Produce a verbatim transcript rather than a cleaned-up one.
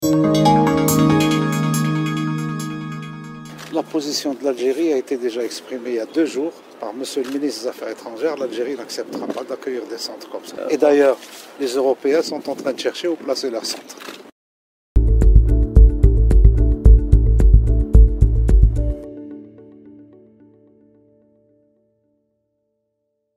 La position de l'Algérie a été déjà exprimée il y a deux jours par Monsieur le ministre des Affaires étrangères. L'Algérie n'acceptera pas d'accueillir des centres comme ça. Et d'ailleurs, les Européens sont en train de chercher où placer leurs centres.